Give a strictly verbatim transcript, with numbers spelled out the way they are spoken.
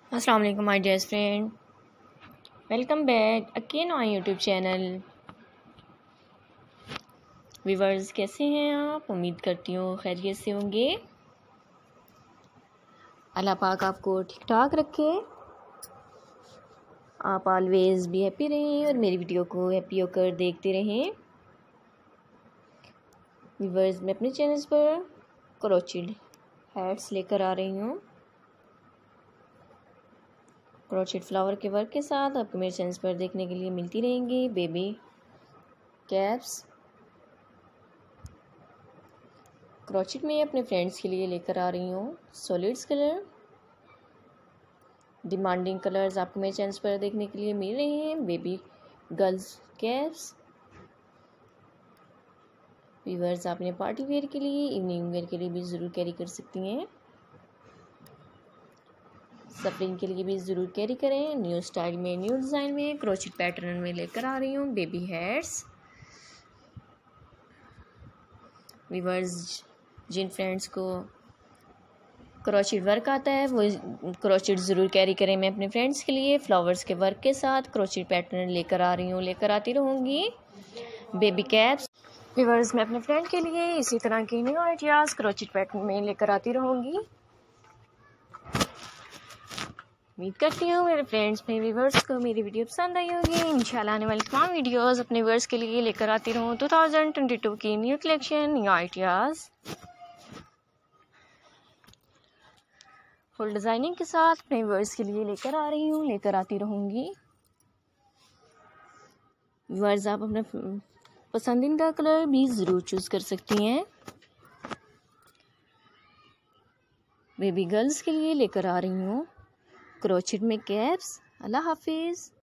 अस्सलाम वालेकुम my dear friend, welcome back again on YouTube channel. Viewers, कैसे हैं आप? उम्मीद करती हूँ खैरियत से होंगे। अल्लाह पाक आपको ठीक ठाक रखे, आप ऑलवेज भी हैप्पी रहें और मेरी वीडियो को हैप्पी होकर देखते रहें। व्यूवर्स, मैं अपने चैनल पर क्रोचेड हैट्स लेकर आ रही हूँ। क्रोचेड फ्लावर के वर्क के साथ आपको मेरे चैनल पर देखने के लिए मिलती रहेंगी बेबी कैप्स। क्रोचेड में अपने फ्रेंड्स के लिए लेकर आ रही हूँ सॉलिड्स कलर। डिमांडिंग कलर्स आपको मेरे चैनल पर देखने के लिए मिल रहे हैं बेबी गर्ल्स कैप्स। व्यूअर्स, आपने पार्टी वेयर के लिए, इवनिंग वेयर के लिए भी ज़रूर कैरी कर सकती हैं। सफरिंग के लिए भी ज़रूर कैरी करें। न्यू स्टाइल में, न्यू डिज़ाइन में, क्रोचेड पैटर्न में लेकर आ रही हूँ बेबी हेयर्स। व्यूअर्स, जिन फ्रेंड्स को क्रोचेड वर्क आता है वो क्रोचेड ज़रूर कैरी करें। मैं अपने फ्रेंड्स के लिए फ्लावर्स के वर्क के साथ क्रोचेड पैटर्न लेकर आ रही हूँ, लेकर आती रहूँगी बेबी कैप्स। व्यूअर्स, मैं अपने फ्रेंड के लिए इसी तरह की न्यू आइडियाज़ क्रोचेड पैटर्न में लेकर आती रहूँगी। उम्मीद करती हूँ मेरे फ्रेंड्स में व्यूअर्स को मेरी वीडियो पसंद आई होगी। इंशाल्लाह आने वाली तमाम वीडियोस अपने व्यूअर्स के लिए लेकर आती रहूँ। दो हज़ार बाईस की new collection, new ideas full designing के साथ अपने व्यूअर्स के लिए लेकर आ रही हूँ, लेकर आती रहूँगी। व्यूअर्स, आप अपना पसंदीदा कलर भी ज़रूर चूज़ कर सकती हैं। बेबी गर्ल्स के लिए लेकर आ रही हूँ क्रोचेड में कैप्स। अल्लाह हाफिज़।